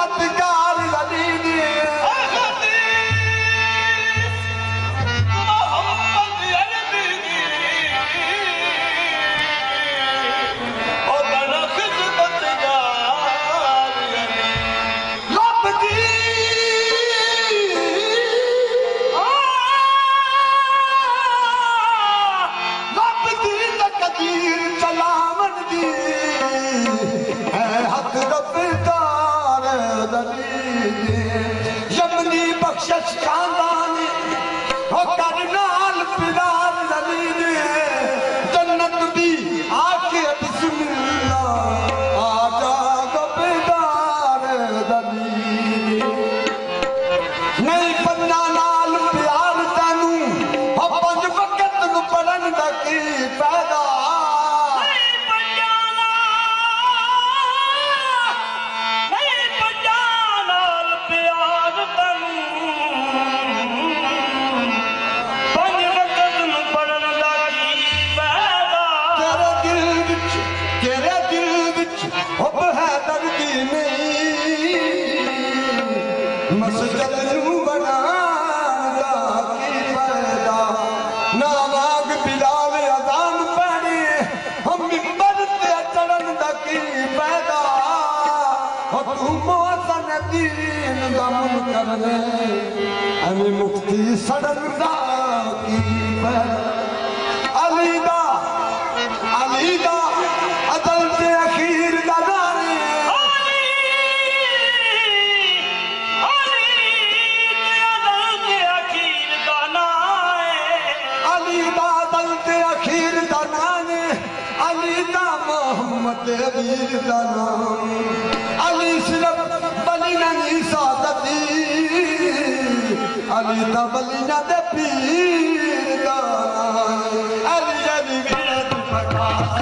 खिदमतगार अली ने यमनी बख्शश खानदान हो करनाल पिलार नबी ने जन्नत भी आके बिस्मिल्लाह आजा गबेदार नबी नहीं पन्ना नाल प्यार तैनू हो पंज वक्त नु पढ़न दा की फायदा अमी मुफ्ती सड़न की अलीदा अदल से अखीर दादाने अलीदा अदल से अखीर दानाने अलीदा मोहम्मद अबीर दाना अली सिर्फ बली नहीं सादती अली तबलिया दे पीर दा अली अली गिरत प्रकाश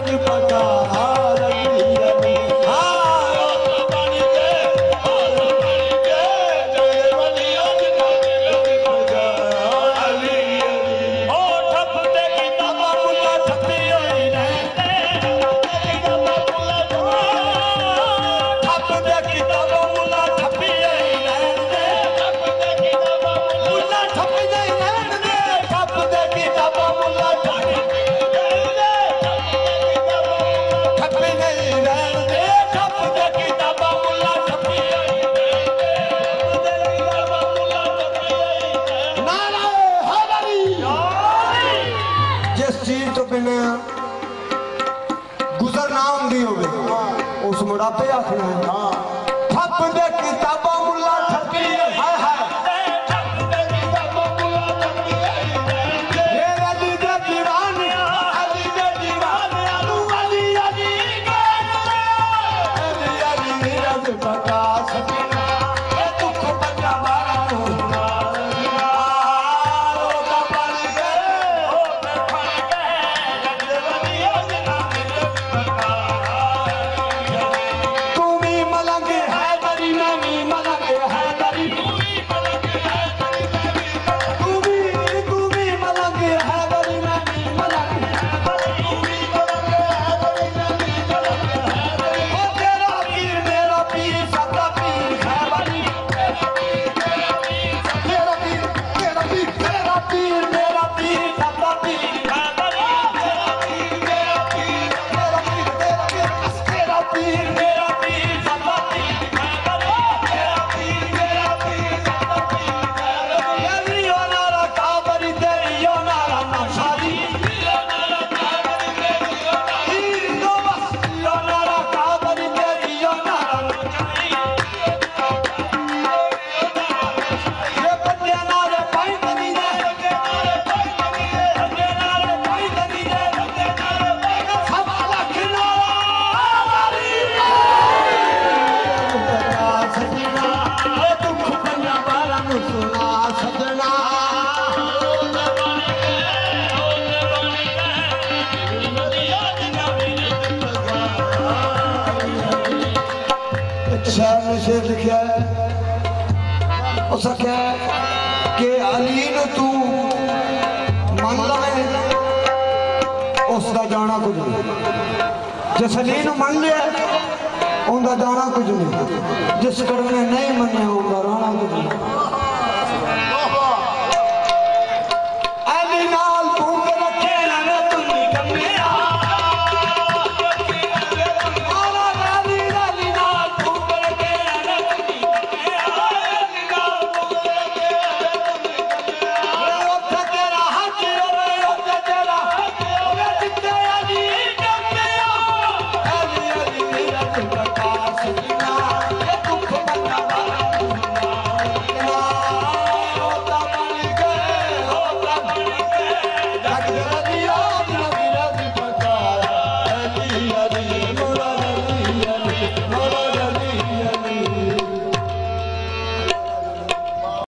गुजरना आंदी होवे उस मुड़ापे आखना है ठप दे किताबा मुल्ला ठपी हाय हाय ठप दे किताबा मुल्ला ठपी ये अली दे दीवाने अली दे दीवाने अली अली अली अली रब बता सकीना ए दुख बजा मारा शेर लिखा है उस कि अली ने तू मन लाए उसका जाना कुछ नहीं जिस अली ने मन लिया उनका जाना कुछ नहीं जिस कड़े ने नहीं मनिया उनका रहना कुछ नहीं